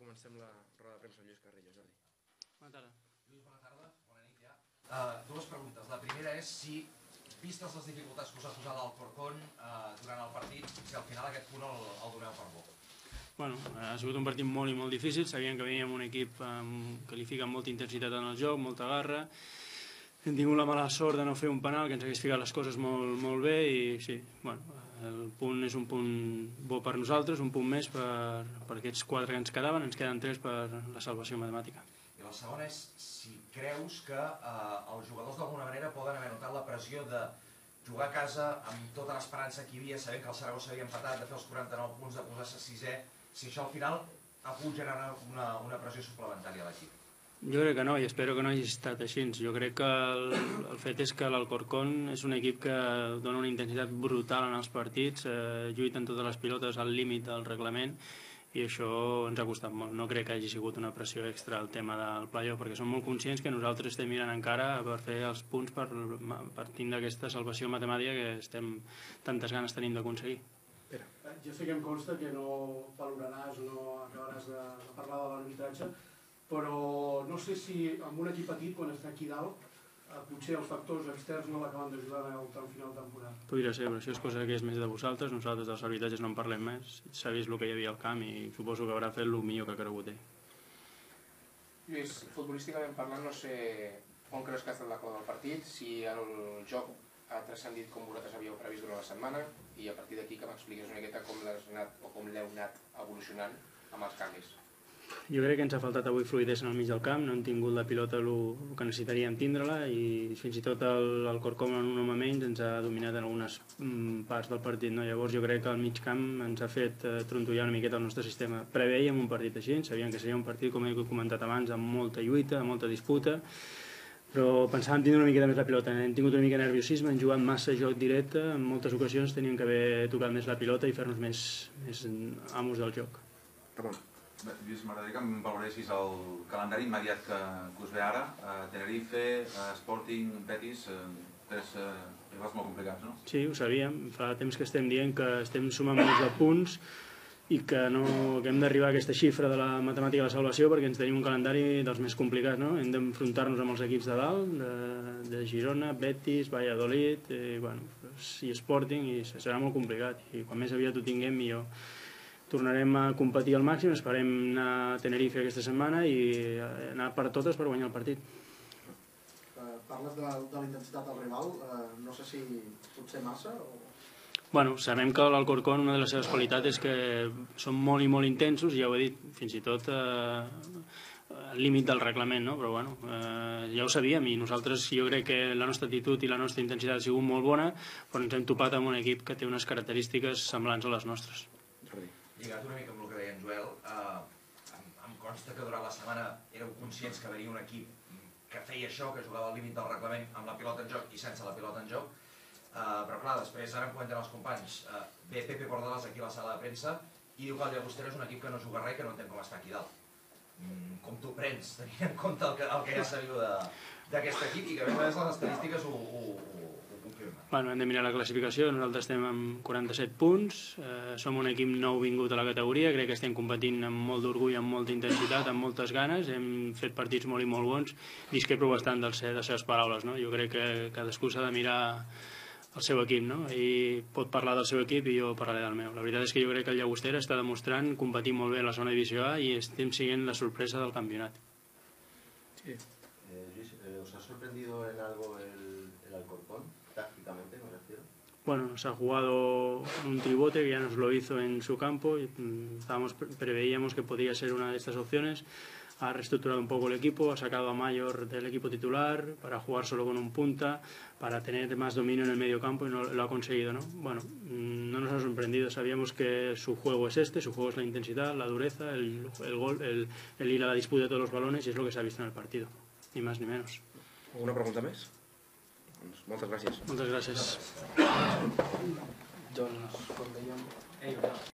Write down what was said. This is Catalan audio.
comencem la roda de premsa amb Lluís Carrillo. Jordi. Bona tarda. Lluís, bona tarda. Bona nit ja. Dues preguntes. La primera és si, vistes les dificultats que us ha posat l'Alcorcón durant el partit, si al final aquest punt el doneu per bo. Bueno, ha sigut un partit molt i molt difícil. Sabíem que veníem un equip que li fica molta intensitat en el joc, molta garra. Hem tingut la mala sort de no fer un penal, que ens hagués ficat les coses molt bé i sí, bueno, el punt és un punt bo per nosaltres, un punt més per aquests 4 que ens quedaven, ens queden 3 per la salvació matemàtica. I la segona és si creus que els jugadors d'alguna manera poden haver notat la pressió de jugar a casa amb tota l'esperança que hi havia, sabent que el Saragossa havia empatat, de fer els 49 punts, de posar-se 6è, si això al final ha pogut generar una pressió suplementària a l'equip. Jo crec que no, i espero que no hagi estat així. Jo crec que el fet és que l'Alcorcón és un equip que dona una intensitat brutal en els partits, lluiten totes les pilotes al límit del reglament, i això ens ha costat molt. No crec que hagi sigut una pressió extra al tema del playoff, perquè som molt conscients que nosaltres estem mirant encara per fer els punts per tindre aquesta salvació matemàtica que estem tantes ganes tenim d'aconseguir. Ja sé que em consta que no valoraràs o no acabaràs de parlar de l'arbitratge, però no sé si amb un equip petit, quan està aquí dalt, potser els factors externs no l'acaben d'ajudar al final de temporada. Podria ser, però això és cosa que és més de vosaltres. Nosaltres dels arbitratges no en parlem més. S'ha vist el que hi havia al camp i suposo que haurà fet el millor que ha cregut ell. Lluís, futbolísticament parlant, no sé on creus que ha estat la clau del partit, si el joc ha transcendit com vosaltres havíeu previst durant la setmana, i a partir d'aquí que m'expliqués una miqueta com l'heu anat evolucionant amb els canvis. Jo crec que ens ha faltat avui fluïdesa en el mig del camp, no hem tingut la pilota el que necessitaríem tindre-la, i fins i tot l'Alcorcón en un home menys ens ha dominat en algunes parts del partit. Llavors jo crec que el mig camp ens ha fet trontollar una miqueta el nostre sistema. Preveiem un partit així, sabíem que seria un partit, com he comentat abans, amb molta lluita, amb molta disputa, però pensàvem tindre una miqueta més la pilota. Hem tingut una mica de nerviosisme, hem jugat massa joc directe, en moltes ocasions teníem que haver tocat més la pilota i fer-nos més amos del joc. Ramon. Lluís, m'agradaria que em valoressis el calendari immediat que us ve ara. Tenerife, Sporting, Betis, 3 rivals molt complicats, no? Sí, ho sabíem. Fa temps que estem dient que estem sumant molts de punts i que hem d'arribar a aquesta xifra de la matemàtica de la salvació perquè ens tenim un calendari dels més complicats, no? Hem d'enfrontar-nos amb els equips de dalt, de Girona, Betis, Valladolid i Sporting, i serà molt complicat. I quan més aviat ho tinguem, millor. Tornarem a competir al màxim, esperem anar a Tenerife aquesta setmana i anar per totes per guanyar el partit. Parles de la intensitat del rival, no sé si potser massa o... Bueno, sabem que l'Alcorcón, una de les seves qualitats és que són molt i molt intensos, ja ho he dit, fins i tot al límit del reglament, no? Però bueno, ja ho sabíem, i nosaltres jo crec que la nostra actitud i la nostra intensitat ha sigut molt bona, però ens hem topat amb un equip que té unes característiques semblants a les nostres. Lligat una mica amb el que deia en Joel, em consta que durant la setmana éreu conscients que venia un equip que feia això, que jugava al límit del reglament amb la pilota en joc i sense la pilota en joc, però clar, després ara em comenten els companys, ve Pepe Bordalàs aquí a la sala de premsa i diu que el Llagostera és un equip que no juga res i que no entén com està aquí dalt. Com t'ho prens, tenint en compte el que ja sabeu d'aquest equip i que a més les estadístiques ho confirmen? Hem de mirar la classificació, nosaltres estem amb 47 punts, som un equip nou vingut a la categoria, crec que estem competint amb molt d'orgull, amb molta intensitat, amb moltes ganes, hem fet partits molt i molt bons, discrepo bastant de les seves paraules, no? Jo crec que cadascú s'ha de mirar el seu equip, no? I pot parlar del seu equip i jo parlaré del meu. La veritat és que jo crec que el Llagostera està demostrant competir molt bé a la zona divisió A i estem siguent la sorpresa del campionat. Sí. Luis, ¿os ha sorprendido en algo el Alcorcón? Tácticamente, me refiero. Bueno, se ha jugado un tribote que ya nos lo hizo en su campo y preveíamos que podía ser una de estas opciones. Ha reestructurado un poco el equipo, ha sacado a Mayor del equipo titular para jugar solo con un punta, para tener más dominio en el medio campo, y lo ha conseguido, ¿no? Bueno, no nos ha sorprendido, sabíamos que su juego es su juego es la intensidad, la dureza, el gol, el ir a la disputa de todos los balones, y es lo que se ha visto en el partido, ni más ni menos. Alguna pregunta més? Moltes gràcies. Moltes gràcies. Doncs, com dèiem...